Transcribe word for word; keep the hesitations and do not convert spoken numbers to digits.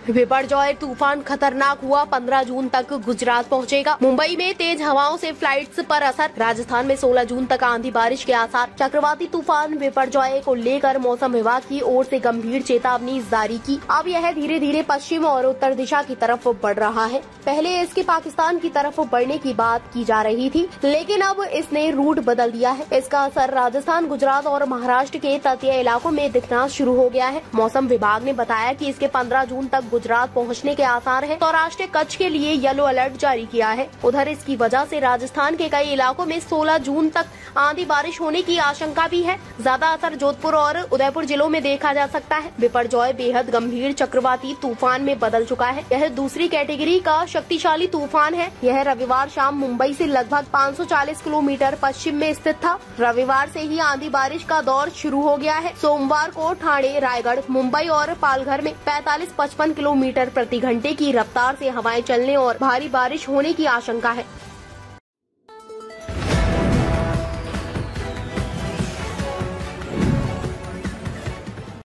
बिपरजॉय तूफान खतरनाक हुआ, पंद्रह जून तक गुजरात पहुंचेगा। मुंबई में तेज हवाओं से फ्लाइट्स पर असर, राजस्थान में सोलह जून तक आंधी बारिश के आसार। चक्रवाती तूफान बिपरजॉय को लेकर मौसम विभाग की ओर से गंभीर चेतावनी जारी की। अब यह धीरे धीरे पश्चिम और उत्तर दिशा की तरफ बढ़ रहा है। पहले इसके पाकिस्तान की तरफ बढ़ने की बात की जा रही थी, लेकिन अब इसने रूट बदल दिया है। इसका असर राजस्थान, गुजरात और महाराष्ट्र के तटीय इलाकों में दिखना शुरू हो गया है। मौसम विभाग ने बताया कि इसके पंद्रह जून तक गुजरात पहुंचने के आसार हैं। सौराष्ट्र, कच्छ के लिए येलो अलर्ट जारी किया है। उधर इसकी वजह से राजस्थान के कई इलाकों में सोलह जून तक आंधी बारिश होने की आशंका भी है। ज्यादा असर जोधपुर और उदयपुर जिलों में देखा जा सकता है। बिपरजॉय बेहद गंभीर चक्रवाती तूफान में बदल चुका है। यह दूसरी कैटेगरी का शक्तिशाली तूफान है। यह रविवार शाम मुंबई से लगभग पाँच सौ चालीस किलोमीटर पश्चिम में स्थित था। रविवार से ही आंधी बारिश का दौर शुरू हो गया है। सोमवार को ठाणे, रायगढ़, मुंबई और पालघर में पैंतालीस पचपन किलोमीटर प्रति घंटे की रफ्तार से हवाएं चलने और भारी बारिश होने की आशंका है।